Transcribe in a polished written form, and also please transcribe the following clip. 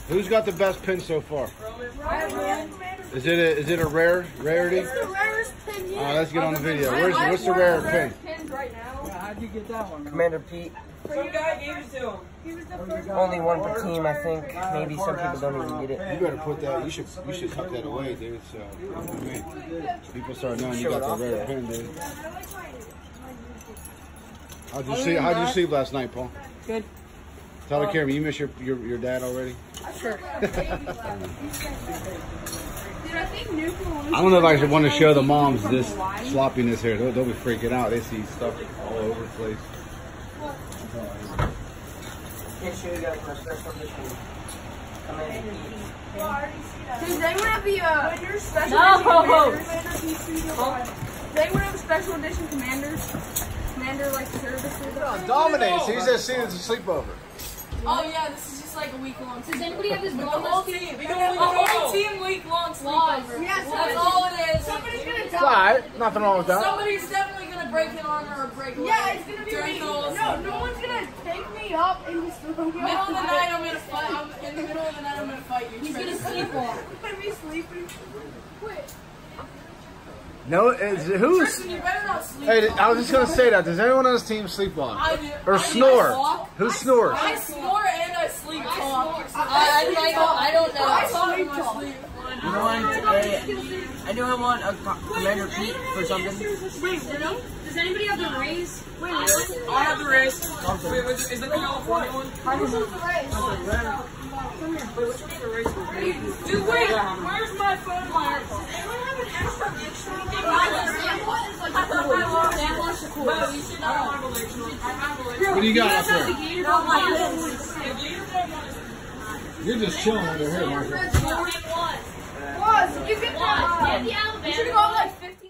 Who's got the best pin so far? Is it a rarity? It's the rarest pin here. Let's get on the video. What's the rare pin? Right now. Yeah, how'd you get that one? Commander Pete. Some guy gave it to him. He was the first Only one per team, I think. Maybe some people don't even get it. You better put that. You should tuck that away, dude. So people start knowing you got the rare pin, dude. How'd you sleep last night, Paul? Good. Tell the camera, you miss your dad already? Sure. I don't know if I should want to show the moms this sloppiness here. They'll be freaking out. They see stuff all over the place. Make sure you got a special edition. Does anyone have the special Does anyone have special edition commanders? Commander like services? Dominate. So you said see it's a sleepover. Oh yeah, this is just like a week-long. Does anybody have this whole team? A whole team week-long sleepover. Yes, that's all it is. Somebody's gonna It's die. alright. Nothing wrong with that. Somebody's definitely gonna break an arm or break a leg. Yeah, it's gonna be during me. the whole No one's gonna take me up and just throw me middle off. of the night. I'm gonna fight. In the middle of the night, I'm gonna fight you. He's gonna sleepwalk. I'm gonna be sleeping. Quit. No, who's? Tristan, you better not sleep. Hey, I was just gonna say that. Does anyone on this team sleepwalk? I do. Or snore? Who snores? I snore and I sleep talk. I don't know. I talk in my sleep. You know what? I do want a Commander Pete for something. Wait, really? Does anybody have the raise? I have the race. Wait, is that the California one? This is the race. Dude, wait. Where's my phone wire? Anyone have an extra thing? Well, you should not have a lecture. I have a lecture. What do you got up there? The You're just chilling over here, Martha. 41. Was you get that? You should have gone like 15.